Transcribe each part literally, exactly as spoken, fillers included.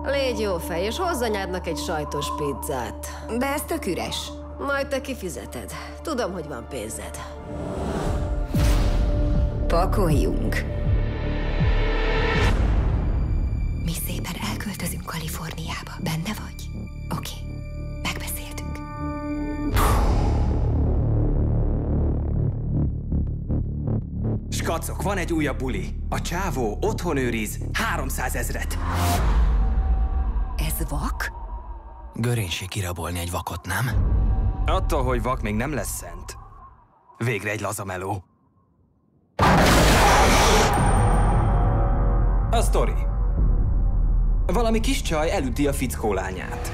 Légy jó fej, és hozz anyádnak egy sajtos pizzát. De ez tök üres. Majd te kifizeted. Tudom, hogy van pénzed. Pakoljunk. Mi szépen elköltözünk Kaliforniába. Benne vagy? Oké, megbeszéltük. Skacok, van egy újabb buli. A csávó otthon őriz háromszázezret. Ez vak? Görénység kirabolni egy vakot, nem? Attól, hogy vak, még nem lesz szent. Végre egy laza meló. A sztori. Valami kis csaj elüti a fickó lányát.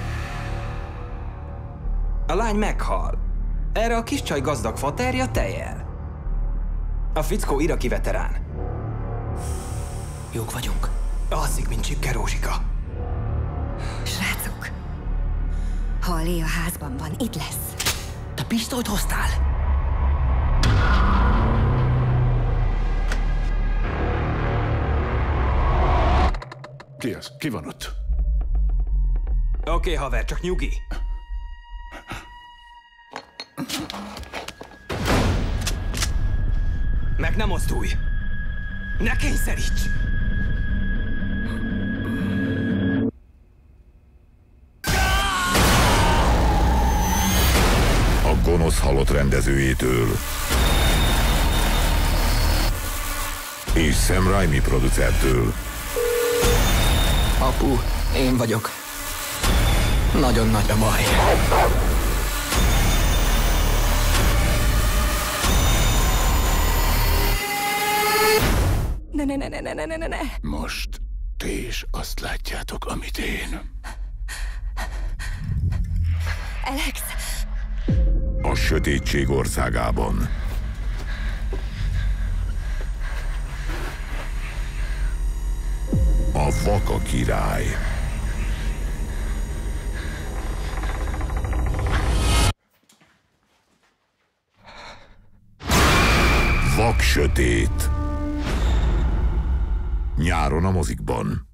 A lány meghal. Erre a kis csaj gazdag faterja tejjel. A fickó iraki veterán. Jók vagyunk. Alszik, mint Csipke Rózsika. Srácok, ha a Lé a házban van, itt lesz. Te pisztolyt hoztál? Ki az? Ki van ott? Oké, okay, haver, csak nyugi. Meg nem mozdulj! Ne kényszeríts! A gonosz halott rendezőjétől és Sam Raimi producertől. Apu, én vagyok. Nagyon nagy a baj. Ne, ne, ne, ne, ne, ne, ne, ne. Most ti is azt látjátok, amit én. Alex! A sötétség országában. A vak a király. Vak sötét. Nyáron a mozikban.